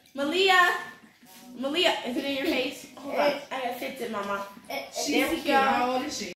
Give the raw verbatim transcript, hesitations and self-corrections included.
Malia. Malia, is it in your face? Hold on. I gotta fix it, Mama. She's There we cute. go. How old is she?